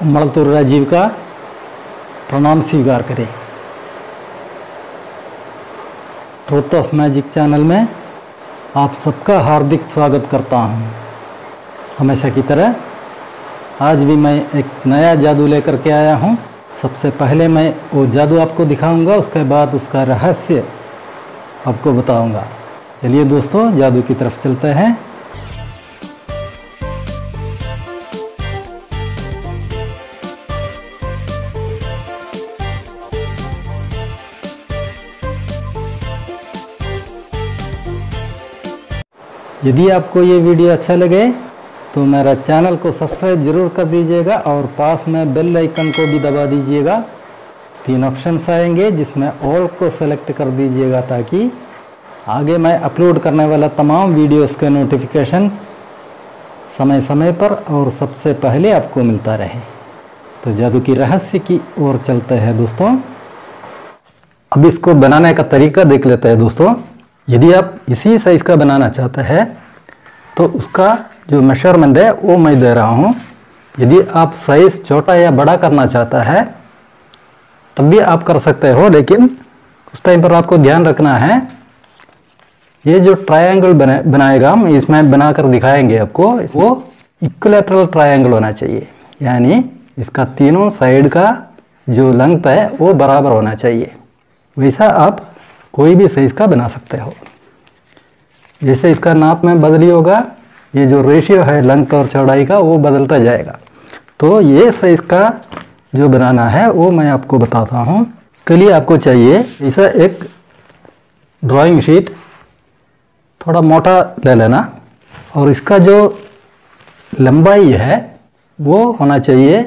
मणतुर राजीव का प्रणाम स्वीकार करें। ट्रुथ ऑफ मैजिक चैनल में आप सबका हार्दिक स्वागत करता हूं। हमेशा की तरह आज भी मैं एक नया जादू लेकर के आया हूं। सबसे पहले मैं वो जादू आपको दिखाऊंगा, उसके बाद उसका रहस्य आपको बताऊंगा। चलिए दोस्तों, जादू की तरफ चलते हैं। यदि आपको ये वीडियो अच्छा लगे तो मेरा चैनल को सब्सक्राइब जरूर कर दीजिएगा और पास में बेल आइकन को भी दबा दीजिएगा। 3 ऑप्शंस आएंगे जिसमें ऑल को सेलेक्ट कर दीजिएगा ताकि आगे मैं अपलोड करने वाला तमाम वीडियोस के नोटिफिकेशंस समय समय पर और सबसे पहले आपको मिलता रहे। तो जादू की रहस्य की ओर चलते हैं दोस्तों। अब इसको बनाने का तरीका देख लेते हैं दोस्तों। यदि आप इसी साइज़ का बनाना चाहते हैं तो उसका जो मेजरमेंट है वो मैं दे रहा हूँ। यदि आप साइज़ छोटा या बड़ा करना चाहता है तब भी आप कर सकते हो, लेकिन उस टाइम पर आपको ध्यान रखना है ये जो ट्रायंगल बनाएगा हम इसमें बनाकर दिखाएंगे आपको, वो इक्विलैटरल ट्रायंगल होना चाहिए। यानी इसका तीनों साइड का जो लेंथ है वो बराबर होना चाहिए। वैसा आप कोई भी साइज़ का बना सकते हो। जैसे इसका नाप में बदली होगा, ये जो रेशियो है लेंथ और चौड़ाई का वो बदलता जाएगा। तो ये साइज़ का जो बनाना है वो मैं आपको बताता हूँ। इसके लिए आपको चाहिए ऐसा एक ड्राइंग शीट, थोड़ा मोटा ले लेना, और इसका जो लंबाई है वो होना चाहिए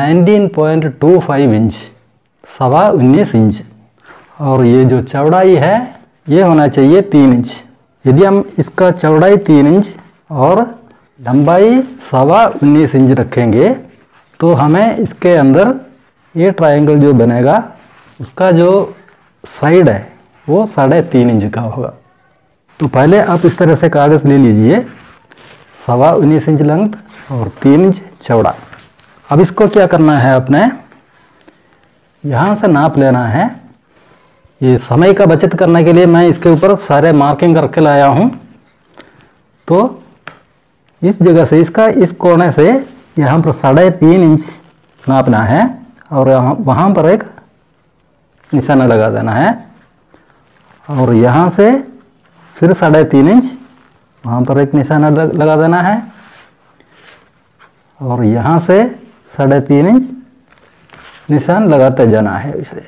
19.25 इंच, 19.25 इंच, और ये जो चौड़ाई है ये होना चाहिए 3 इंच। यदि हम इसका चौड़ाई 3 इंच और लंबाई 19.25 इंच रखेंगे तो हमें इसके अंदर ये ट्रायंगल जो बनेगा उसका जो साइड है वो 3.5 इंच का होगा। तो पहले आप इस तरह से कागज़ ले लीजिए, 19.25 इंच लेंथ और 3 इंच चौड़ा। अब इसको क्या करना है, अपने यहाँ से नाप लेना है। ये समय का बचत करने के लिए मैं इसके ऊपर सारे मार्किंग करके लाया हूँ। तो इस जगह से इसका इस कोने से यहाँ पर 3.5 इंच नापना है और वहाँ पर एक निशाना लगा देना है, और यहाँ से फिर 3.5 इंच वहाँ पर एक निशाना लगा देना है, और यहाँ से 3.5 इंच निशान लगाते जाना है इसे।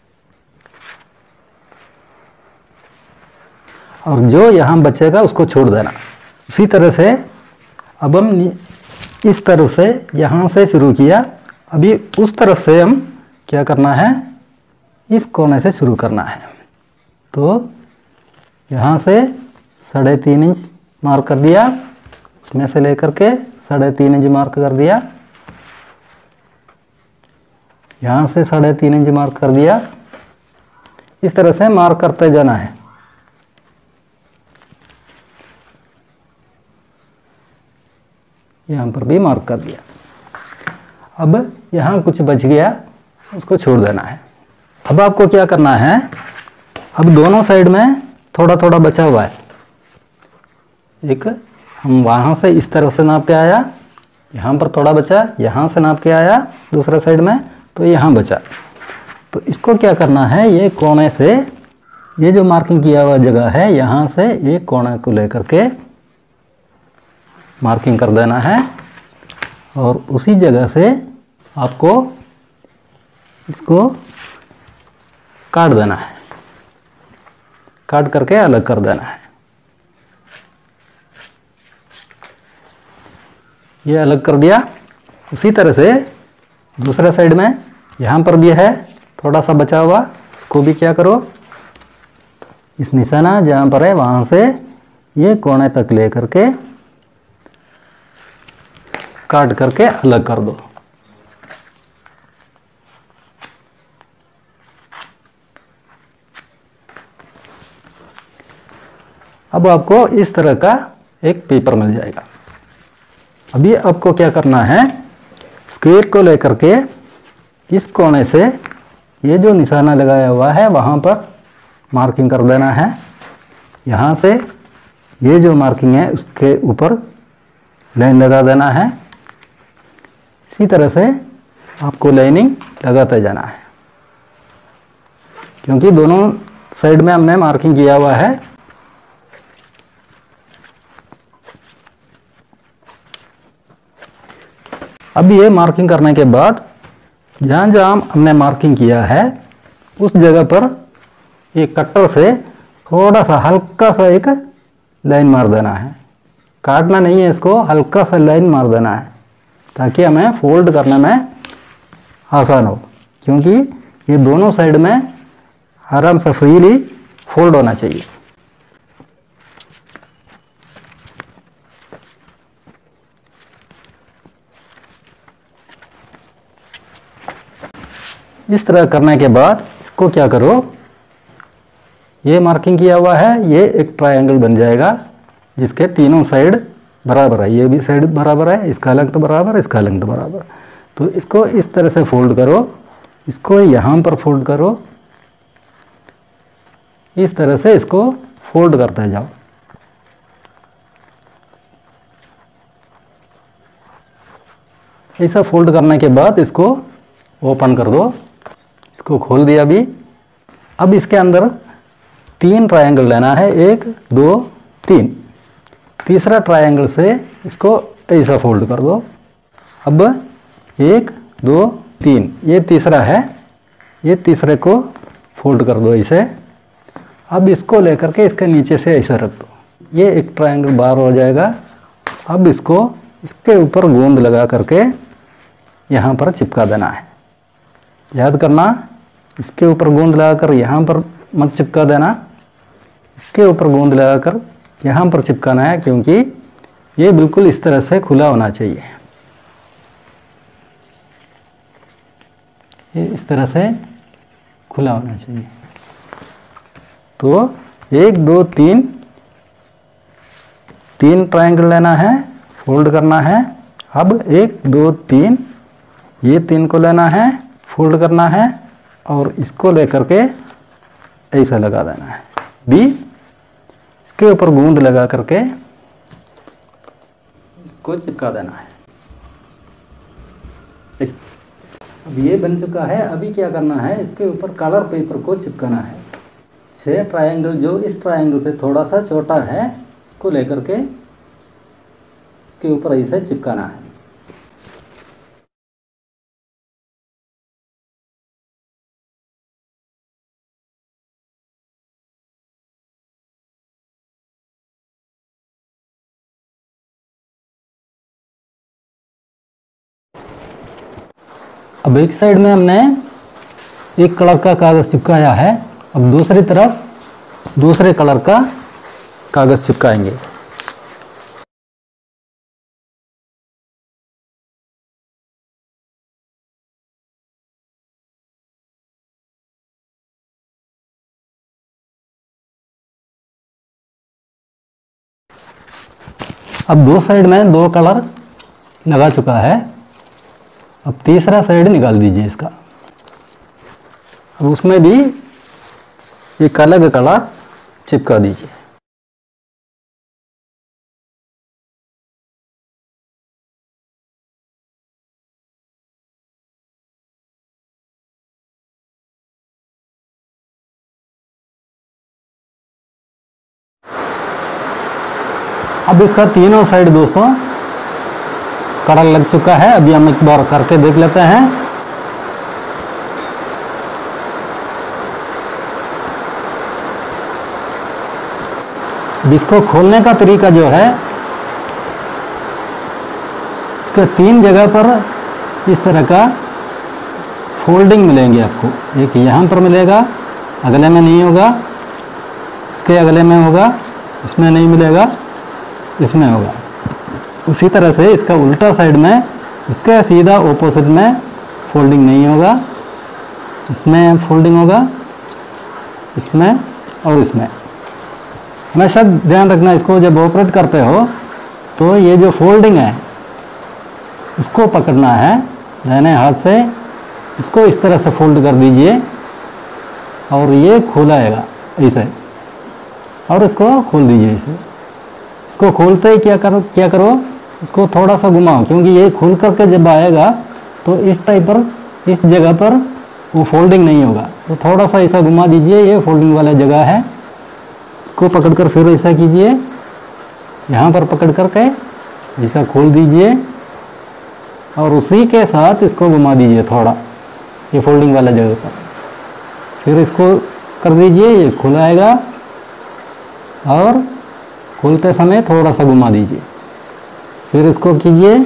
और जो यहाँ बचेगा उसको छोड़ देना। उसी तरह से अब हम इस तरफ से यहाँ से शुरू किया, अभी उस तरफ से हम क्या करना है, इस कोने से शुरू करना है। तो यहाँ से 3.5 इंच मार्क कर दिया, उसमें से लेकर के 3.5 इंच मार्क कर दिया, यहाँ से 3.5 इंच मार्क कर दिया। इस तरह से मार्क करते जाना है। यहाँ पर भी मार्क कर दिया। अब यहाँ कुछ बच गया, उसको छोड़ देना है। अब आपको क्या करना है, अब दोनों साइड में थोड़ा थोड़ा बचा हुआ है। एक हम वहाँ से इस तरफ से नाप के आया, यहाँ पर थोड़ा बचा, यहाँ से नाप के आया दूसरा साइड में, तो यहाँ बचा। तो इसको क्या करना है, ये कोने से ये जो मार्किंग किया हुआ जगह है यहाँ से ये कोने को लेकर के मार्किंग कर देना है, और उसी जगह से आपको इसको काट देना है, काट करके अलग कर देना है। ये अलग कर दिया। उसी तरह से दूसरा साइड में यहाँ पर भी है थोड़ा सा बचा हुआ, उसको भी क्या करो, इस निशाना जहाँ पर है वहाँ से ये कोने तक ले करके काट करके अलग कर दो। अब आपको इस तरह का एक पेपर मिल जाएगा। अभी आपको क्या करना है, स्क्वायर को लेकर के इस कोने से ये जो निशाना लगाया हुआ है वहाँ पर मार्किंग कर देना है। यहाँ से ये जो मार्किंग है उसके ऊपर लाइन लगा देना है। इसी तरह से आपको लाइनिंग लगाते जाना है, क्योंकि दोनों साइड में हमने मार्किंग किया हुआ है। अब ये मार्किंग करने के बाद जहाँ जहाँ हमने मार्किंग किया है उस जगह पर एक कटर से थोड़ा सा हल्का सा एक लाइन मार देना है। काटना नहीं है इसको, हल्का सा लाइन मार देना है ताकि हमें फोल्ड करने में आसान हो, क्योंकि ये दोनों साइड में आराम से फ्रीली फोल्ड होना चाहिए। इस तरह करने के बाद इसको क्या करो, ये मार्किंग किया हुआ है, ये एक ट्रायंगल बन जाएगा जिसके तीनों साइड बराबर है। ये भी साइड बराबर है, इसका लेंथ बराबर, इसका लेंथ बराबर। तो इसको इस तरह से फोल्ड करो, इसको यहाँ पर फोल्ड करो, इस तरह से इसको फोल्ड करते जाओ। ऐसा फोल्ड करने के बाद इसको ओपन कर दो। इसको खोल दिया अभी। अब इसके अंदर 3 ट्रायंगल लेना है, 1 2 3। तीसरा ट्रायंगल से इसको ऐसा फोल्ड कर दो। अब 1 2 3, ये तीसरा है, ये तीसरे को फोल्ड कर दो ऐसे। अब इसको लेकर के इसके नीचे से ऐसा रख दो, ये एक ट्रायंगल बाहर हो जाएगा। अब इसको इसके ऊपर गोंद लगा करके यहाँ पर चिपका देना है। याद करना, इसके ऊपर गोंद लगाकर यहाँ पर मत चिपका देना, इसके ऊपर गोंद लगाकर यहाँ पर चिपकाना है, क्योंकि ये बिल्कुल इस तरह से खुला होना चाहिए। ये इस तरह से खुला होना चाहिए। तो 1 2 3 3 ट्रायंगल लेना है, फोल्ड करना है। अब 1 2 3, ये 3 को लेना है, फोल्ड करना है और इसको लेकर के ऐसा लगा देना है। बी इसके ऊपर गूंद लगा करके इसको चिपका देना है। अब ये बन चुका है। अभी क्या करना है, इसके ऊपर कलर पेपर को चिपकाना है। 6 ट्रायंगल जो इस ट्रायंगल से थोड़ा सा छोटा है इसको लेकर के इसके ऊपर ऐसे चिपकाना है। अब एक साइड में हमने एक कलर का कागज़ चिपकाया है, अब दूसरी तरफ दूसरे कलर का कागज़ चिपकाएंगे। अब 2 साइड में 2 कलर लगा चुका है। अब तीसरा साइड निकाल दीजिए इसका। अब उसमें भी एक अलग कलर चिपका दीजिए। अब इसका तीनों साइड दोस्तों कलर लग चुका है। अभी हम एक बार करके देख लेते हैं। अब इसको खोलने का तरीका जो है, इसके 3 जगह पर इस तरह का फोल्डिंग मिलेंगे आपको। एक यहाँ पर मिलेगा, अगले में नहीं होगा, इसके अगले में होगा, इसमें नहीं मिलेगा, इसमें होगा। उसी तरह से इसका उल्टा साइड में इसके सीधा ऑपोजिट में फोल्डिंग नहीं होगा, इसमें फोल्डिंग होगा, इसमें और इसमें। हमेशा ध्यान रखना, इसको जब ऑपरेट करते हो तो ये जो फोल्डिंग है उसको पकड़ना है दाहिने हाथ से इसको इस तरह से फोल्ड कर दीजिए और ये खुलाएगा ऐसे, और इसको खोल दीजिए ऐसे। इसको खोलते ही क्या करो, इसको थोड़ा सा घुमाओ, क्योंकि ये खुल करके जब आएगा तो इस टाइप पर, इस जगह पर वो फोल्डिंग नहीं होगा, तो थोड़ा सा ऐसा घुमा दीजिए, ये फोल्डिंग वाला जगह है। इसको पकड़कर फिर ऐसा कीजिए, यहाँ पर पकड़ करके ऐसा खोल दीजिए और उसी के साथ इसको घुमा दीजिए थोड़ा, ये फोल्डिंग वाला जगह पर। फिर इसको कर दीजिए, ये खुलाएगा और खोलते समय थोड़ा सा घुमा दीजिए। फिर इसको कीजिए,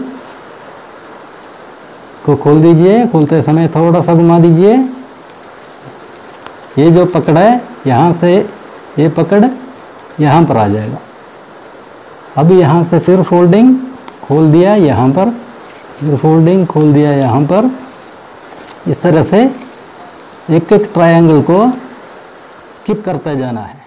इसको खोल दीजिए, खोलते समय थोड़ा सा घुमा दीजिए। ये जो पकड़ है यहाँ से, ये पकड़ यहाँ पर आ जाएगा। अब यहाँ से फिर फोल्डिंग खोल दिया यहाँ पर, फिर फोल्डिंग खोल दिया यहाँ पर। इस तरह से एक एक ट्रायंगल को स्किप करते जाना है।